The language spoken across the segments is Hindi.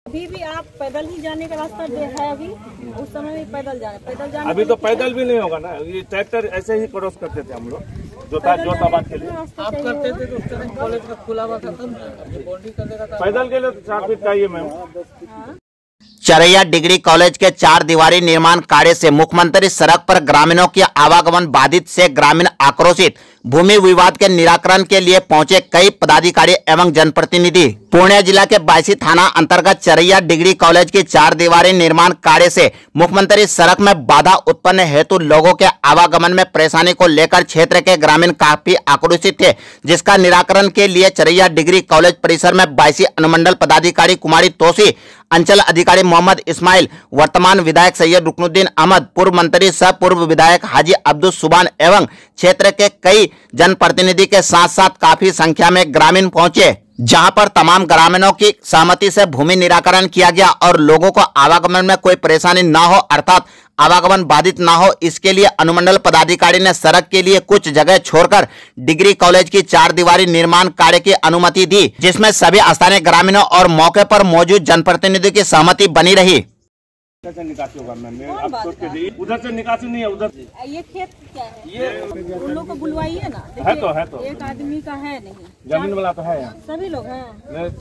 अभी भी आप पैदल ही जाने का रास्ता देखा है। अभी उस समय भी पैदल जाने अभी तो पैदल भी नहीं होगा ना, ये ट्रैक्टर ऐसे ही क्रॉस करते थे हम लोग जोताबाद के लिए। आप करते थे तो उस टाइम कॉलेज का खुला हुआ था, बाउंड्री कर देगा था। पैदल के लिए तो 4 फीट चाहिए मैम। चरैया डिग्री कॉलेज के 4 दीवारी निर्माण कार्य से मुख्यमंत्री सड़क पर ग्रामीणों के आवागमन बाधित से ग्रामीण आक्रोशित। भूमि विवाद के निराकरण के लिए पहुंचे कई पदाधिकारी एवं जनप्रतिनिधि। पूर्णिया जिला के बायसी थाना अंतर्गत चरैया डिग्री कॉलेज की 4 दीवारी निर्माण कार्य से मुख्यमंत्री सड़क में बाधा उत्पन्न हेतु लोगों के आवागमन में परेशानी को लेकर क्षेत्र के ग्रामीण काफी आक्रोशित थे, जिसका निराकरण के लिए चरैया डिग्री कॉलेज परिसर में बायसी अनुमंडल पदाधिकारी कुमारी तोसी, अंचल अधिकारी मोहम्मद इस्माइल, वर्तमान विधायक सैयद रुकनुद्दीन अहमद, पूर्व मंत्री सह पूर्व विधायक हाजी अब्दुल सुबान एवं क्षेत्र के कई जनप्रतिनिधि के साथ साथ काफी संख्या में ग्रामीण पहुंचे, जहां पर तमाम ग्रामीणों की सहमति से भूमि निराकरण किया गया और लोगों को आवागमन में कोई परेशानी न हो अर्थात आवागमन बाधित न हो, इसके लिए अनुमंडल पदाधिकारी ने सड़क के लिए कुछ जगह छोड़कर डिग्री कॉलेज की 4 दीवारी निर्माण कार्य की अनुमति दी, जिसमें सभी स्थानीय ग्रामीणों और मौके पर मौजूद जनप्रतिनिधियों की सहमति बनी रही। निकासी होगा मैम, उधर से निकासी नहीं है। उधर ये खेत क्या है? ये उन लोग को बुलवाइए ना। है तो एक आदमी का है नहीं, जमीन वाला तो है यहाँ। सभी लोग हैं।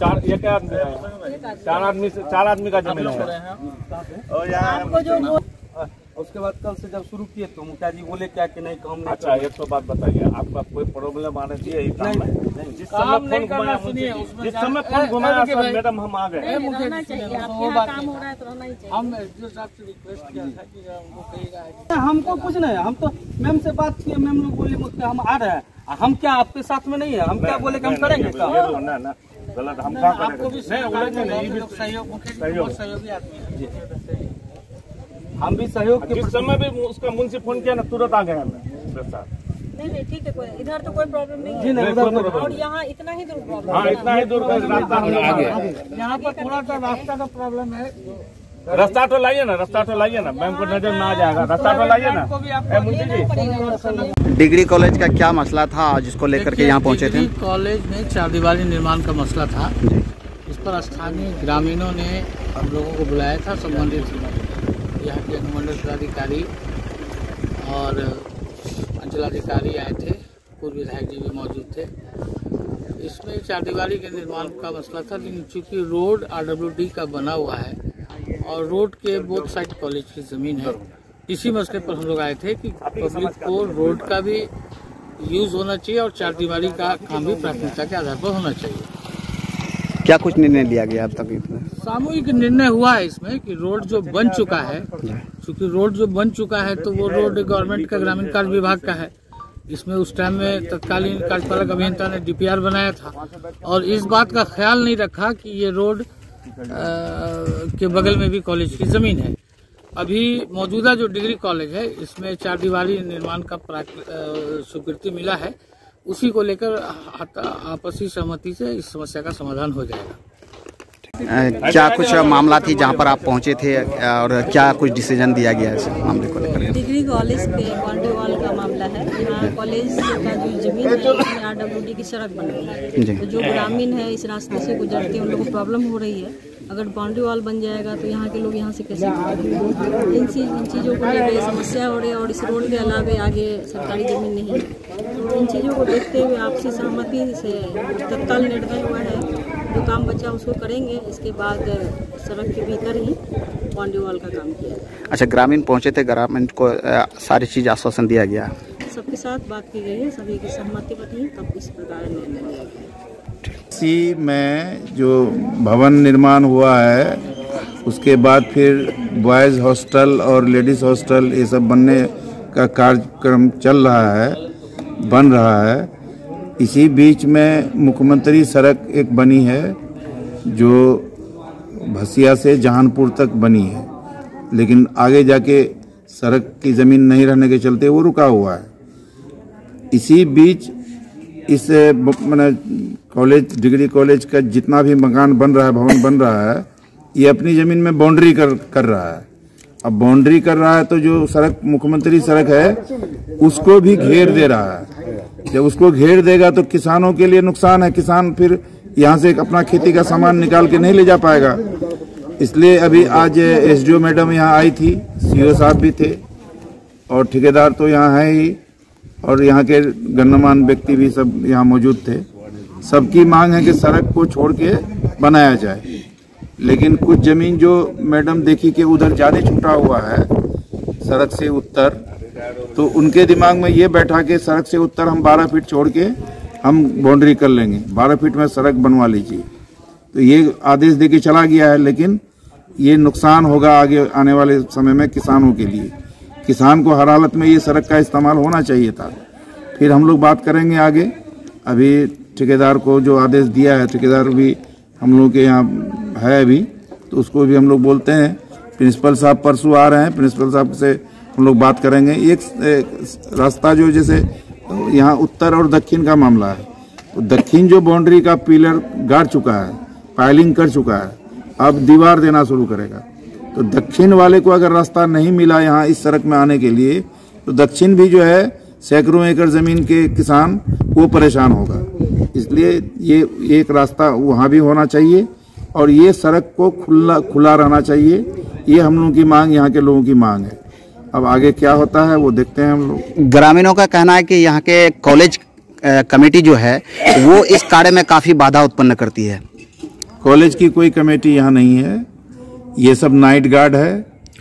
4 आदमी का जमीन है। आपको जो उसके बाद कल से जब शुरू किए तो मुखिया जी बोले क्या कि नहीं काम नहीं। अच्छा, एक तो बात बताइए, आपका कोई प्रॉब्लम आने चाहिए जिस समय फोन घुमाया मैडम हम आ गए। रहना चाहिए, आपके यहाँ काम हो रहा है तो रहना ही चाहिए। हम आपसे रिक्वेस्ट किया था कि हमको कहिएगा। हमको कुछ नहीं, हम तो मैम से बात किए, मैम लोग बोले मुझे हम आ रहे हैं, हम क्या आपके साथ में नहीं है, हम क्या बोले कि हम करेंगे गलत। हम आपको भी सहयोगी आदमी है, हम भी सहयोग के जिस समय भी उसका मुंशी फोन किया ना तुरंत आ गया। नहीं ठीक है, कोई इधर तो कोई प्रॉब्लम नहीं जी है। नहीं, और यहाँ इतना ही दूर प्रॉब्लम। हाँ, इतना ही दूर रास्ता यहाँ पर थोड़ा सा रास्ता का प्रॉब्लम है। रास्ता तो लाइए ना, मैम को नजर ना आ जाएगा। रास्ता तो लाइए ना मुंशी जी। डिग्री कॉलेज का क्या मसला था जिसको लेकर के यहाँ पहुँचे थे? कॉलेज में 4 दीवारी निर्माण का मसला था। इस पर स्थानीय ग्रामीणों ने हम लोगों को बुलाया था, संबंधित यहाँ के अनुमंडल पदाधिकारी और अंचलाधिकारी आए थे, पूर्व विधायक जी भी मौजूद थे। इसमें 4 दीवारी के निर्माण का मसला था, लेकिन चूँकि रोड RWD का बना हुआ है और रोड के बोथ साइड कॉलेज की ज़मीन है, इसी मसले पर हम लोग आए थे कि पब्लिक को रोड का भी यूज़ होना चाहिए और 4 दीवारी का काम भी प्राथमिकता के आधार पर होना चाहिए। क्या कुछ निर्णय लिया गया अब तक? सामूहिक निर्णय हुआ है इसमें कि रोड जो बन चुका है, क्योंकि रोड जो बन चुका है तो वो रोड गवर्नमेंट का ग्रामीण कार्य विभाग का है। इसमें उस टाइम में तत्कालीन कार्यपालक अभियंता ने DPR बनाया था और इस बात का ख्याल नहीं रखा कि ये रोड के बगल में भी कॉलेज की जमीन है। अभी मौजूदा जो डिग्री कॉलेज है इसमें 4 दीवारी निर्माण का स्वीकृति मिला है, उसी को लेकर आपसी सहमति से इस समस्या का समाधान हो जाएगा। क्या कुछ मामला थी जहां पर आप पहुंचे थे और क्या कुछ डिसीजन दिया गया है इस मामले को लेकर? डिग्री कॉलेज के बाउंड्री वॉल का मामला है। यहाँ कॉलेज का जो जमीन है उसमें RWD की सड़क बन रही है, तो जो ग्रामीण है इस रास्ते से गुजरते हैं उन लोगों को प्रॉब्लम हो रही है। अगर बाउंड्री वॉल बन जाएगा तो यहाँ के लोग यहाँ से कैसे इन चीज़ों को लेकर समस्या हो रही है और इस रोड के अलावे आगे सरकारी जमीन नहीं है। तो इन चीज़ों को देखते हुए आपसी सहमति से तत्काल निर्णय हुआ है, जो काम बचा उसको करेंगे, इसके बाद सड़क के भीतर ही बाउंड्री वॉल का काम किया जाए। अच्छा, ग्रामीण पहुंचे थे, ग्रामीण को सारी चीज़ आश्वासन दिया गया? सबके साथ बात की गई है, सभी की सहमति बनी, तब इस प्रकार निर्णय लिया गया। इसी में जो भवन निर्माण हुआ है उसके बाद फिर बॉयज़ हॉस्टल और लेडीज़ हॉस्टल ये सब बनने का कार्यक्रम चल रहा है, बन रहा है। इसी बीच में मुख्यमंत्री सड़क एक बनी है जो भसिया से जहानपुर तक बनी है, लेकिन आगे जाके सड़क की ज़मीन नहीं रहने के चलते वो रुका हुआ है। इसी बीच इस कॉलेज डिग्री कॉलेज का जितना भी मकान बन रहा है, भवन बन रहा है, ये अपनी ज़मीन में बाउंड्री कर रहा है। अब बाउंड्री कर रहा है तो जो सड़क मुख्यमंत्री सड़क है उसको भी घेर दे रहा है। जब उसको घेर देगा तो किसानों के लिए नुकसान है, किसान फिर यहाँ से अपना खेती का सामान निकाल के नहीं ले जा पाएगा। इसलिए अभी आज एसडीओ मैडम यहाँ आई थी, सीओ साहब भी थे और ठेकेदार तो यहाँ है ही और यहाँ के गणमान्य व्यक्ति भी सब यहाँ मौजूद थे। सबकी मांग है कि सड़क को छोड़ के बनाया जाए, लेकिन कुछ जमीन जो मैडम देखी कि उधर ज्यादा छूटा हुआ है सड़क से उत्तर, तो उनके दिमाग में ये बैठा कि सड़क से उत्तर हम 12 फीट छोड़ के हम बाउंड्री कर लेंगे, 12 फीट में सड़क बनवा लीजिए। तो ये आदेश देके चला गया है, लेकिन ये नुकसान होगा आगे आने वाले समय में किसानों के लिए। किसान को हर हालत में ये सड़क का इस्तेमाल होना चाहिए था। फिर हम लोग बात करेंगे आगे। अभी ठेकेदार को जो आदेश दिया है, ठेकेदार भी हम लोग के यहाँ है अभी, तो उसको भी हम लोग बोलते हैं। प्रिंसिपल साहब परसों आ रहे हैं, प्रिंसिपल साहब से हम लोग बात करेंगे। एक रास्ता जो जैसे यहाँ उत्तर और दक्षिण का मामला है, तो दक्षिण जो बाउंड्री का पिलर गाड़ चुका है, पाइलिंग कर चुका है, अब दीवार देना शुरू करेगा। तो दक्षिण वाले को अगर रास्ता नहीं मिला यहाँ इस सड़क में आने के लिए, तो दक्षिण भी जो है सैकड़ों एकड़ जमीन के किसान वो परेशान होगा। इसलिए ये एक रास्ता वहाँ भी होना चाहिए और ये सड़क को खुला रहना चाहिए। ये हम लोगों की मांग, यहाँ के लोगों की मांग है। अब आगे क्या होता है वो देखते हैं हम लोग। ग्रामीणों का कहना है कि यहाँ के कॉलेज कमेटी जो है वो इस कार्य में काफी बाधा उत्पन्न करती है। कॉलेज की कोई कमेटी यहाँ नहीं है, ये सब नाइट गार्ड है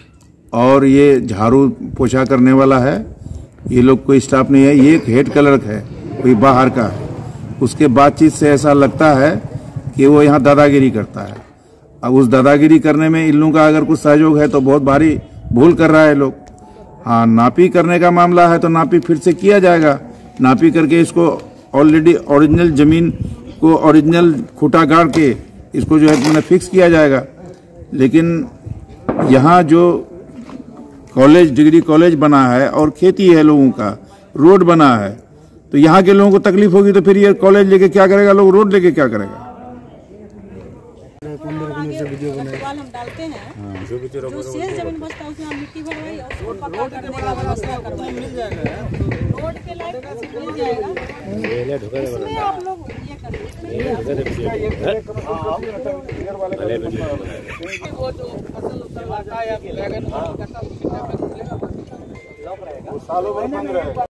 और ये झाड़ू पोछा करने वाला है। ये लोग कोई स्टाफ नहीं है। ये एक हेड क्लर्क है, कोई बाहर का है। उसके बातचीत से ऐसा लगता है कि वो यहाँ दादागिरी करता है। अब उस दादागिरी करने में इन लोगों का अगर कुछ सहयोग है तो बहुत भारी भूल कर रहा है लोग। हाँ, नापी करने का मामला है तो नापी फिर से किया जाएगा। नापी करके इसको ऑलरेडी ओरिजिनल जमीन को ओरिजिनल खूंटा गाड़ के इसको जो है मैंने फिक्स किया जाएगा। लेकिन यहाँ जो कॉलेज, डिग्री कॉलेज बना है और खेती है लोगों का, रोड बना है, तो यहाँ के लोगों को तकलीफ होगी तो फिर ये कॉलेज लेके क्या करेगा, लोग रोड लेके क्या करेगा। हम डालते हैं, जो शेष जमीन बचता है उसमें हम मिट्टी भरवाई और उसको पक्का करने का व्यवस्था करवाएंगे। रोड के लायक मिल जाएगा। इसमें आप लोग ये करें।